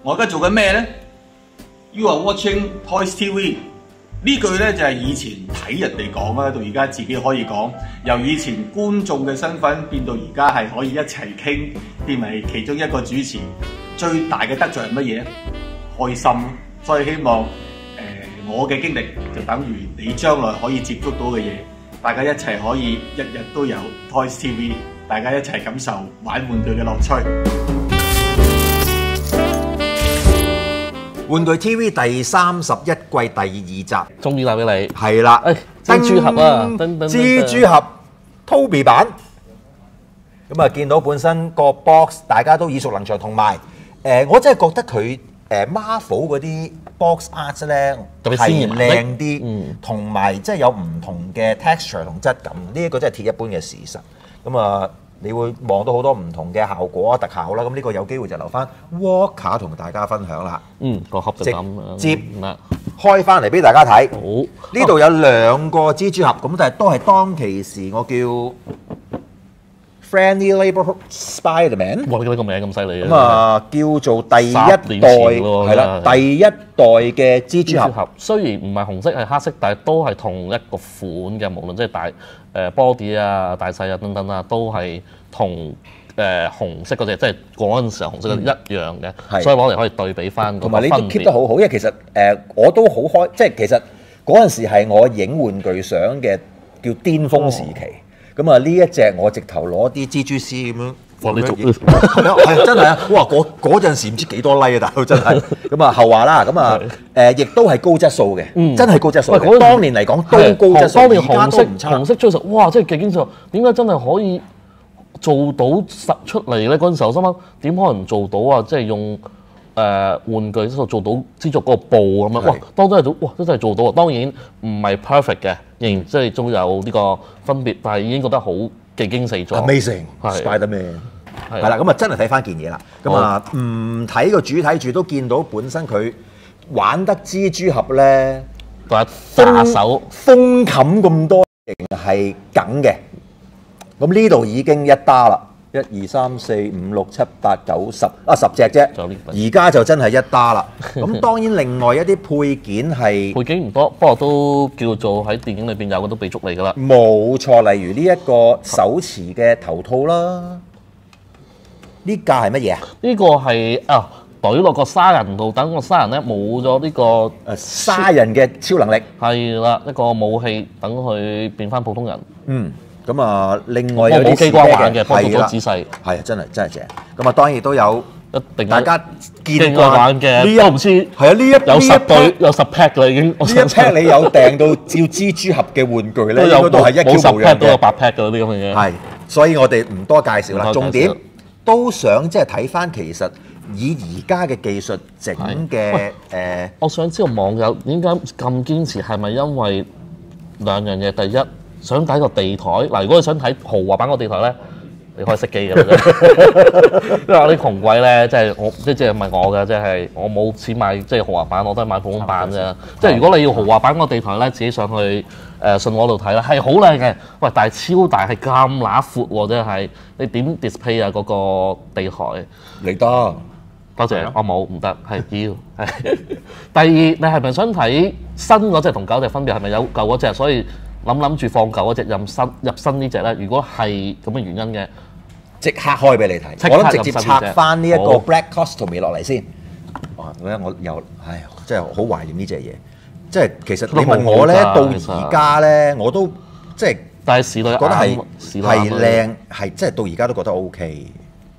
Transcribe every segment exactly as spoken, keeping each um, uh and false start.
我而家做緊咩咧 ？You are watching Toys T V 呢句咧就係以前睇人哋講啦，到而家自己可以講。由以前觀眾嘅身份變到而家係可以一齊傾，變為其中一個主持。最大嘅得著係乜嘢？開心咯。所以希望誒、呃、我嘅經歷就等於你將來可以接觸到嘅嘢，大家一齊可以日日都有 Toys T V， 大家一齊感受玩玩具嘅樂趣。 玩具 T V 第三十一季第二集， 終於帶俾你， 係啦， 誒蜘蛛俠啊，噔噔蜘蛛俠 Toby 版，咁啊見到本身個 box 大家都耳熟能詳，同埋誒我真係覺得佢誒 Marvel 嗰啲 box art 咧特別鮮豔靚啲， 嗯， 同埋即係有唔同嘅 texture 同質感，呢一個真係鐵一般嘅事實。咁啊〜你會望到好多唔同嘅效果啊、特效啦，咁呢個有機會就留翻 Walker 同大家分享啦。 嗯，個盒就咁樣， 接開翻嚟俾大家睇。 好， 呢度有兩個蜘蛛俠，咁但係都係當其時我叫 Friendly Neighborhood Spider-Man。 哇！你呢個名咁犀利嘅。 咁啊，叫做第一代係啦，第一代嘅蜘蛛俠。 雖然唔係紅色係黑色，但係都係同一個款嘅，無論即係大。誒 body 啊、大細啊等等啊，都係同誒紅色嗰隻，即係嗰陣時候紅色嗰一樣嘅，嗯、所以攞嚟可以對比翻。同埋你都 keep 得好好，因為其實誒、呃、我都好開，即係其實嗰陣時係我影玩具相嘅叫巔峰時期。咁啊呢一隻我直頭攞啲蜘蛛絲咁樣。哇！你做係真係啊！哇！嗰嗰陣時唔知幾多 like 啊，大佬真係。咁啊後話啦，咁啊誒亦都係高質素嘅，嗯、真係高質素。喂，當年嚟講都高質素， 當年紅色唔差。 紅色追實，哇！真係極經常。點解真係可以做到實出嚟咧？嗰陣時候心諗點可能做到啊？即係用誒、呃、玩具做到蜘蛛嗰個布咁樣。哇！當真係做，哇！真係做到啊！當然唔係 perfect 嘅，仍然即係仲有呢個分別，但係已經覺得好。技驚四座 ，Amazing Spider-Man， 係啦，咁啊真係睇翻件嘢啦。咁啊唔睇個主體住都見到本身佢玩得蜘蛛俠咧， 個打手封冚咁多型係梗嘅。咁呢度已經一打啦，一二三四五六七八九十啊十隻啫。而家就真係一打啦。咁當然另外一啲配件係配件唔多，不過都叫做喺電影裏邊有嘅都備足嚟㗎啦。 冇錯，例如呢一個手持嘅頭套啦。呢架係乜嘢啊？ 呢個係啊，懟落個沙人度，等個沙人咧冇咗呢個誒沙人嘅超能力。 係啦，一個武器等佢變翻普通人。 嗯。咁啊，另外有啲機關玩嘅，幫到咗仔細， 係啊，真係真係正。咁啊，當然亦都有一定大家見過玩嘅，呢一唔知係啊，呢一有十對有十 pack 啦已經。呢一 pack 你有訂到照蜘蛛俠嘅玩具咧，應該都係一 Q 無樣嘅， 都有八 pack 嗰啲咁嘅嘢。 係，所以我哋唔多介紹啦。重點都想即係睇翻，其實以而家嘅技術整嘅誒， 我想知道網友點解咁堅持，係咪因為兩樣嘢？第一，想睇個地台嗱，如果你想睇豪華版個地台咧，你可以熄機嘅啦。因為我啲窮鬼咧，即係我即係唔係我嘅，即係我冇錢買即係豪華版，我都係買普通版啫。即係如果你要豪華版個地台咧，自己上去誒信和度睇啦，係好靚嘅。喂，但係超大，係咁乸闊喎，真係你點 display 啊嗰個地台？ 你得， 多謝，我冇唔得，係要係。第二，你係咪想睇新嗰隻同舊隻分別係咪有舊嗰隻？所以諗諗住放舊嗰隻入新入新呢隻咧，如果係咁嘅原因嘅， 即刻開俾你睇。我諗直接拆翻呢一個 Black Custom 落嚟先。哇！我我又唉，真係好懷念呢隻嘢。即係其實你問我咧，到而家咧我都即係， 但係時代覺得係係靚，係即係到而家都覺得 OK。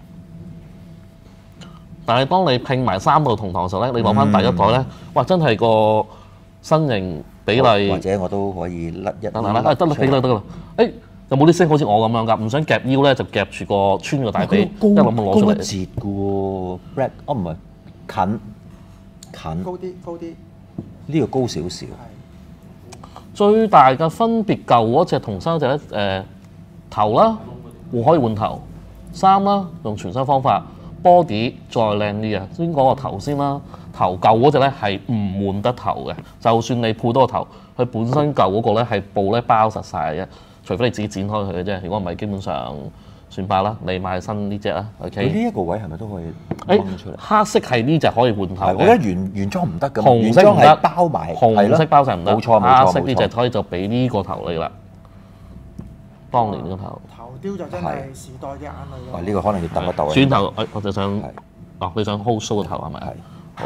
但係當你拼埋三套同堂嘅時候咧，你攞翻第一代咧，哇！真係個身形。比例或者我都可以甩一得啦，得啦，得啦，得啦，得啦。誒，有冇啲聲好似我咁樣㗎？唔想夾腰咧，就夾住個穿個大髀，一諗就攞出嚟。高一截嘅喎 ，Black，哦唔係近近。高啲，高啲。呢個高少少。最大嘅分別舊嗰隻同新嗰隻咧，誒頭啦，換可以換頭；衫啦，用全新方法。body 再靚啲啊！先講個頭先啦。頭舊嗰隻咧係唔換得頭嘅，就算你配多個頭，佢本身舊嗰個咧係布咧包實晒嘅，除非你自己剪開佢嘅啫。如果唔係，基本上算罷啦，你買新呢只啦 ，OK。 呢一個位係咪都可以誒掹出嚟？ 黑色係呢只可以換頭嘅， 我覺得原原裝唔得㗎， 紅色唔得， 原裝係包埋， 紅色包晒唔得， 冇錯冇錯黑色呢只可以就俾呢個頭你啦。當年呢個頭。 頭雕就真係時代嘅眼淚哇！呢個可能要揼一揼。 轉頭，我我就想，哦，你想 hold show 個頭係咪？係。好。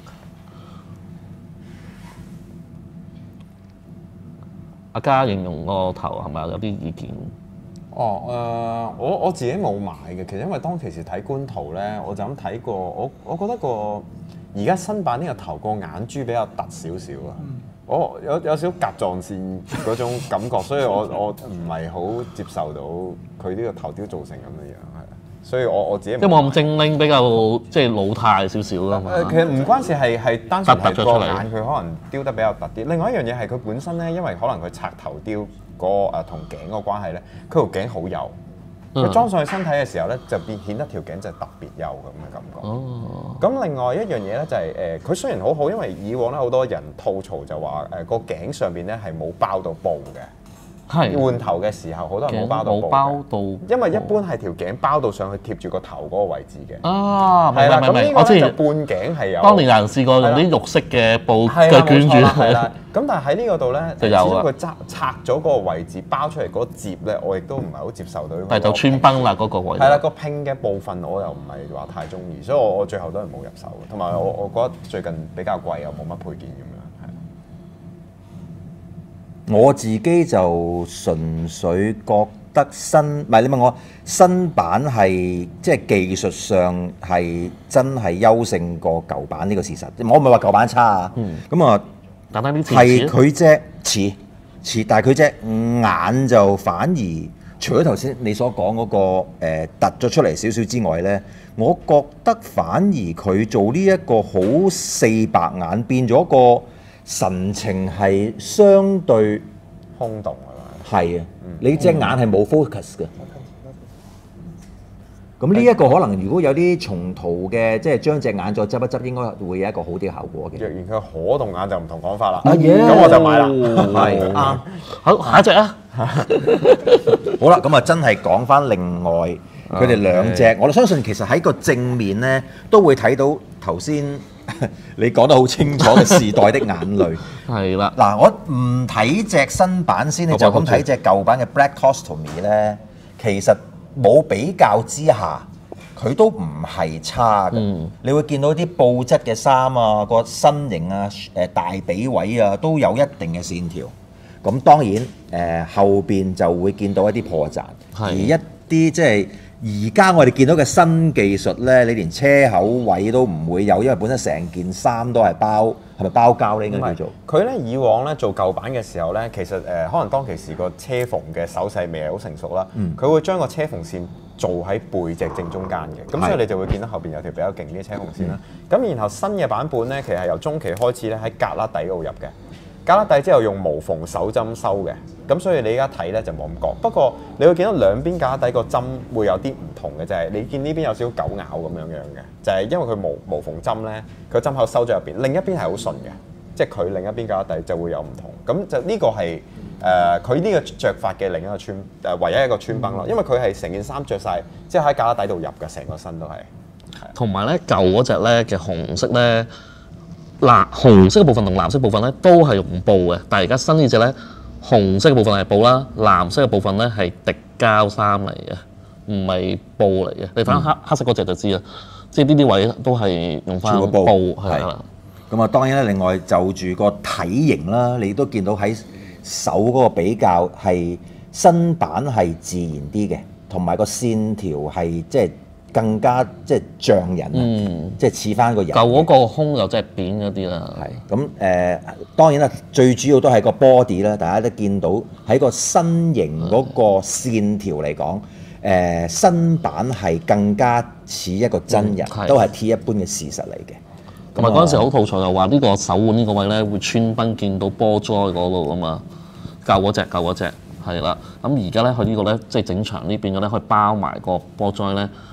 阿嘉形容個頭係咪有啲意見？ 哦，誒、呃，我我自己冇買嘅，其實因為當其時睇官圖咧，我就咁睇過，我我覺得個而家新版呢個頭個眼珠比較突少少啊，嗯、我有有少少甲狀腺嗰種感覺，所以我我唔係好接受到佢呢個頭雕造成咁嘅樣，係。所以我我自己即係冇咁精靈，比較即係老態少少啦嘛。 誒，其實唔關事，係係單純係個眼佢可能雕得比較突啲。另外一樣嘢係佢本身咧，因為可能佢拆頭雕嗰誒同頸個關係咧，佢條頸好幼，佢裝上去身體嘅時候咧，就變顯得條頸就特別幼咁嘅感覺。哦。咁另外一樣嘢咧就係誒，佢雖然好好，因為以往咧好多人吐槽就話誒個頸上邊咧係冇包到布嘅。係換頭嘅時候，好多人冇包到布，冇包到，因為一般係條頸包到上去貼住個頭嗰個位置嘅。啊，係啦，咁呢個咧就半頸係有。當年有人試過用啲肉色嘅布嘅捲住，係啦。咁但係喺呢個度咧，始終佢拆拆咗嗰個位置包出嚟嗰摺咧，我亦都唔係好接受到。但係就穿崩啦嗰個位。係啦，個拼嘅部分我又唔係話太中意，所以我我最後都係冇入手嘅。同埋我我覺得最近比較貴又冇乜配件咁樣。 我自己就純粹覺得新，唔係你問我新版係即係技術上係真係優勝過舊版呢個事實。我唔係話舊版差啊。咁啊、嗯，係佢隻似似，但係佢隻眼就反而除咗頭先你所講嗰、嗰個、呃、突咗出嚟少少之外咧，我覺得反而佢做呢一個好四白眼變咗個。神情係相對空洞啊！ 係啊，你隻眼係冇 focus 嘅。咁呢一個可能如果有啲重塗嘅，即係將隻眼再執一執，應該會有一個好啲嘅效果嘅。 若然佢可動眼就唔同講法啦。 啊嘢！ 咁我就買啦。 係啱。 好，下一隻啊！ 好啦，咁啊真係講翻另外佢哋兩隻，我相信其實喺個正面咧都會睇到頭先。你講得好清楚嘅時代的眼淚係啦。嗱，我唔睇隻新版先，你就咁睇隻舊版嘅 Black Costume 咧，其實冇比較之下，佢都唔係差嘅。嗯、你會見到啲布質嘅衫啊，個身形啊，誒大髀位啊，都有一定嘅線條。咁當然誒、呃、後邊就會見到一啲破綻，的而一啲即係。而家我哋見到嘅新技術咧，你連車口位都唔會有，因為本身成件衫都係包，係咪包膠咧？應該叫做佢咧。以往咧做舊版嘅時候咧，其實誒、呃、可能當其時個車縫嘅手勢未係好成熟啦，佢、嗯、會將個車縫線做喺背脊正中間嘅，咁、嗯、所以你就會見到後邊有條比較勁啲嘅車縫線啦。咁、嗯、然後新嘅版本咧，其實係由中期開始咧喺格拉底度入嘅。格拉底之後用無縫手針收嘅，咁所以你而家睇咧就冇咁覺。不過你會見到兩邊格拉底個針會有啲唔同嘅，就係、是、你見呢邊有少少狗咬咁樣樣嘅，就係、是、因為佢無無縫針咧，佢針口收咗入邊，另一邊係好順嘅，即係佢另一邊格拉底就會有唔同。咁就呢個係誒佢呢個着法嘅另一個穿誒、呃、唯一一個穿崩咯，因為佢係成件衫着晒，即係喺格拉底度入嘅，成個身都係。 同埋咧舊嗰隻咧嘅紅色咧。嗱，紅色嘅部分同藍色部分咧都係用布嘅，但係而家新呢隻咧，紅色嘅部分係布啦，藍色嘅部分咧係滴膠衫嚟嘅，唔係布嚟嘅。你睇下黑黑色嗰隻就知啦，即係呢啲位都係用翻布係啦。 咁啊，當然啦，另外就住個體型啦，你都見到喺手嗰個比較係新版係自然啲嘅，同埋個線條係即係。更加即係像人，嗯、即係似翻個人。 舊嗰個胸又真係扁嗰啲啦。 係咁誒，當然啦，最主要都係個 body 啦。大家都見到喺個身形嗰個線條嚟講，誒、呃、新版係更加似一個真人，嗯、都係 T 一般嘅事實嚟嘅。 同埋嗰陣時好吐槽就話呢個手腕呢個位咧會穿崩見到波災嗰度啊嘛。舊嗰隻，舊嗰隻係啦。咁而家咧佢呢個咧即係整長呢邊嘅咧，可以包埋個波災咧。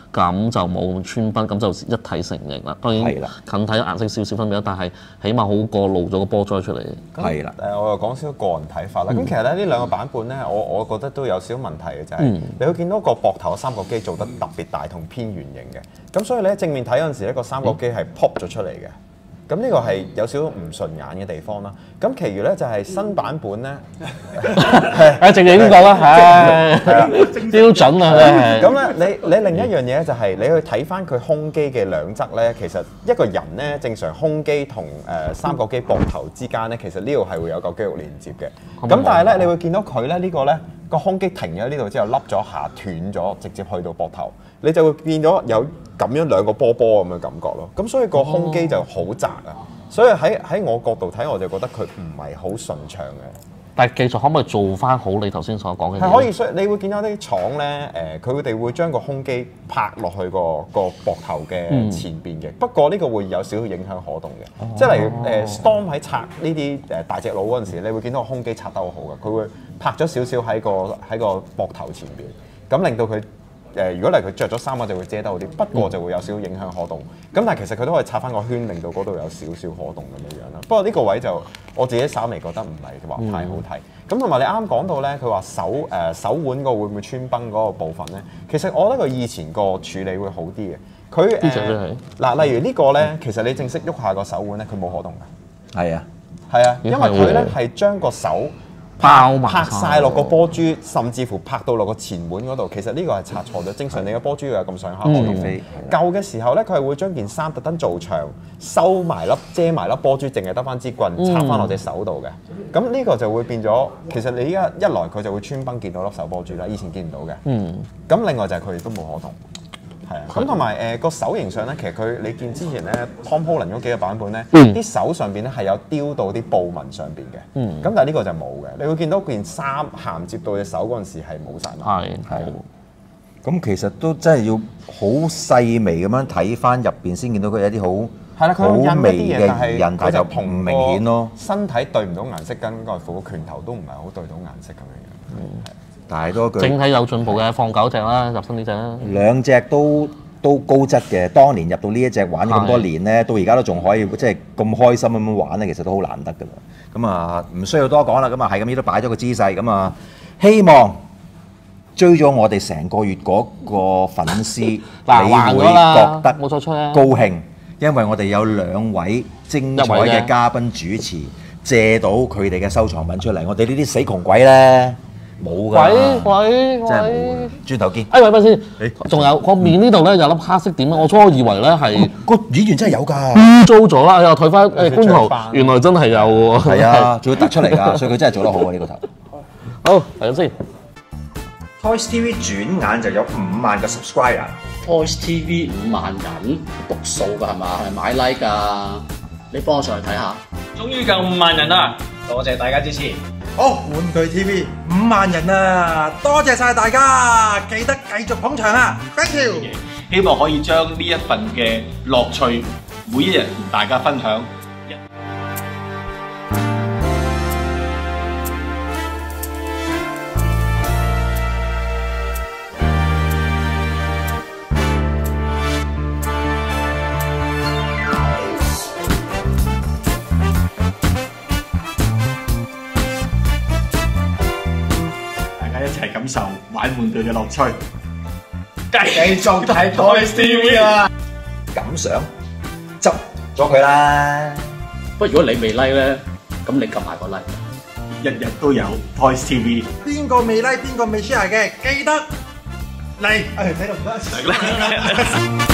咁就冇穿崩，咁就一體成型啦。當然近睇顏色少少分別啦，但係起碼好過露咗個波災出嚟。 係啦， 誒我又講少少個人睇法啦。咁、嗯、其實咧呢兩個版本咧，我我覺得都有少少問題嘅，就係、是嗯、你會見到個膊頭嘅三角肌做得特別大同偏圓形嘅，咁所以你喺正面睇嗰陣時咧，個三角肌係 pop 咗出嚟嘅。咁呢個係有少少唔順眼嘅地方啦。咁其餘咧就係新版本咧， 誒正經呢個啦，係標準啊， 咁咧你你另一樣嘢就係你去睇翻佢胸肌嘅兩側咧，其實一個人咧正常胸肌同誒三角肌膊頭之間咧，其實呢度係會有個肌肉連接嘅。咁但係咧，你會見到佢咧呢個咧個胸肌停咗喺呢度之後，凹咗下斷咗，直接去到膊頭，你就會變咗有咁樣兩個波波咁嘅感覺咯。咁所以個胸肌就好窄啊。所以喺喺我角度睇，我就覺得佢唔係好順暢嘅。 但係技術可唔可以做翻好你頭先所講嘅嘢？ 係可以，所以你會見到啲廠咧，誒佢哋會將個胸肌拍落去個個膊頭嘅前邊嘅。嗯、不過呢個會有少少影響可動嘅，哦、即係例如誒、呃、Storm 喺拆呢啲誒大隻佬嗰陣時，你會見到個胸肌拆得好好嘅，佢會拍咗少少喺個喺個膊頭前邊，咁令到佢。誒，如果嚟佢着咗衫，我就會遮得好啲，不過就會有少少影響可動。咁但係其實佢都可以拆翻個圈，令到嗰度有少少可動咁樣樣啦。不過呢個位就我自己稍微覺得唔係話太好睇。咁同埋你啱啱講到咧，佢話手誒、呃、手腕個會唔會穿崩嗰個部分咧？其實我覺得佢以前個處理會好啲嘅。佢誒嗱，例如呢個咧，其實你正式喐下個手腕咧，佢冇可動嘅。係啊，係啊，因為佢咧係將個手。拍拍曬落個波珠，甚至乎拍到落個前腕嗰度，其實呢個係拆錯咗。正常你個波珠要有咁上下可動飛。舊嘅時候咧，佢係會將件衫特登做長，收埋粒遮埋粒波珠，淨係得翻支棍插翻落隻手度嘅。咁呢個就會變咗，其實你依家一來佢就會穿崩見到粒手波珠啦，以前見唔到嘅。嗯。咁另外就係佢哋都冇可動。係啊，咁同埋誒個手型上咧，其實佢你見之前咧 Tom Holland 嗰幾個版本咧，啲、嗯、手上邊咧係有雕到啲布紋上邊嘅，咁、嗯、但係呢個就冇嘅。你會見到件衫銜接到隻手嗰陣時係冇晒紋。係係。 咁其實都真係要好細微咁樣睇翻入邊先見到佢有啲好係啦，佢好微嘅印，但就唔明顯咯。身體對唔到顏色，跟個副拳頭都唔係好對到顏色咁樣樣。嗯。但係多句， 整體有進步嘅，放九隻啦，入新呢隻啦。 兩隻都都高質嘅，當年入到呢一隻玩咁多年咧，到而家都仲可以即係咁開心咁樣玩咧，其實都好難得㗎啦。咁啊，唔需要多講啦。咁啊，係咁呢都擺咗個姿勢。咁啊，希望追咗我哋成個月嗰個粉絲，你會覺得冇錯錯啊， 高興，因為我哋有兩位精彩嘅嘉賓主持，借到佢哋嘅收藏品出嚟。我哋呢啲死窮鬼咧〜冇㗎， 鬼鬼真係冇。轉頭見。 哎，喂，咪先，仲有個面呢度咧有粒黑色點，我初以為咧係個演員真係有㗎， 污糟咗啦，又睇翻誒官圖，原來真係有喎。 係啊，仲要突出嚟㗎，所以佢真係做得好啊呢個頭。 好，嚟咗先。 Toys T V 轉眼就有五萬個 subscriber。 Toys T V 五萬人讀數㗎係嘛？係買 like 㗎，你幫我上嚟睇下。 終於夠五萬人啦！多謝大家支持。 好，玩具 T V 五萬人啊！多謝晒大家，記得繼續捧場啊 ！Thank you。 希望可以將呢一份嘅樂趣，每一日同大家分享。一齊感受玩玩具嘅樂趣，繼續睇 Toys T V 啊！ 感想執咗佢啦。 不過如果你未 like 咧，咁你撳埋個 like， 日日都有 Toys T V。 邊個未 like，邊個未 share 嘅，記得嚟，誒睇到唔得。